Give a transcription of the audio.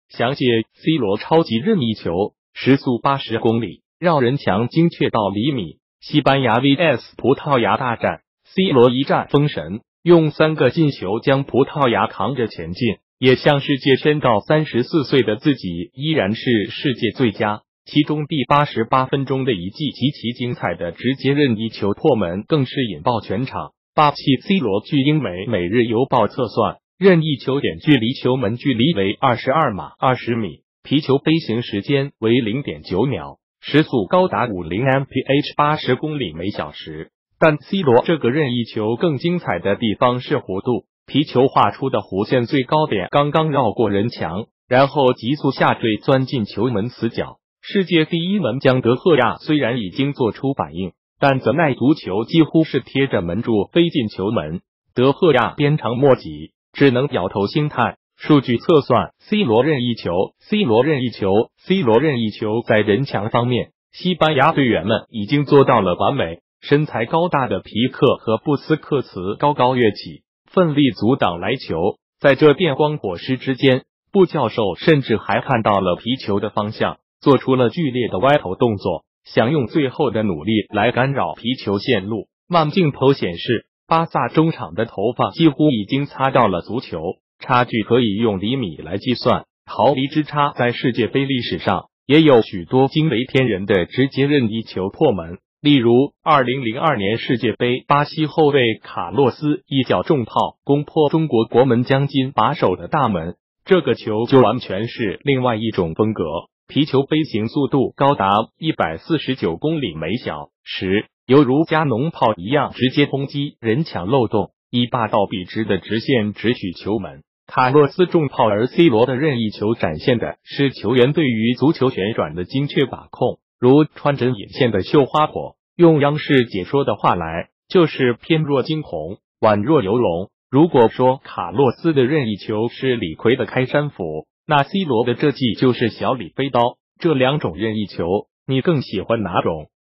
详解 C 罗超级任意球，时速80公里，绕人墙精确到厘米。西班牙 vs 葡萄牙大战 ，C 罗一战封神，用3个进球将葡萄牙扛着前进，也向世界宣告34岁的自己依然是世界最佳。其中第88分钟的一记极其精彩的直接任意球破门，更是引爆全场。霸气 C 罗据英媒《每日邮报》测算，任意球点距离球门距离为22码20米，皮球飞行时间为 0.9秒，时速高达50 mph 80公里每小时。但 C 罗这个任意球更精彩的地方是弧度，皮球画出的弧线最高点刚刚绕过人墙，然后急速下坠钻进球门死角。世界第一门将德赫亚虽然已经做出反应，但泽奈足球几乎是贴着门柱飞进球门，德赫亚鞭长莫及，只能摇头兴叹。数据测算 C 罗任意球 C 罗任意球 C 罗任意球在人墙方面，西班牙队员们已经做到了完美。身材高大的皮克和布斯克茨高高跃起，奋力阻挡来球。在这电光火石之间，布教授甚至还看到了皮球的方向，做出了剧烈的歪头动作，想用最后的努力来干扰皮球线路。慢镜头显示，巴萨中场的头发几乎已经擦到了足球，差距可以用厘米来计算，毫厘之差在世界杯历史上也有许多惊为天人的直接任意球破门。例如2002年世界杯，巴西后卫卡洛斯一脚重炮攻破中国国门将金把守的大门，这个球就完全是另外一种风格，皮球飞行速度高达149公里每小时，犹如加农炮一样直接轰击人墙漏洞，以霸道笔直的直线直取球门。卡洛斯重炮，而 C 罗的任意球展现的是球员对于足球旋转的精确把控，如穿针引线的绣花火，用央视解说的话来，就是翩若惊鸿，宛若游龙。如果说卡洛斯的任意球是李逵的开山斧，那 C 罗的这记就是小李飞刀。这两种任意球，你更喜欢哪种？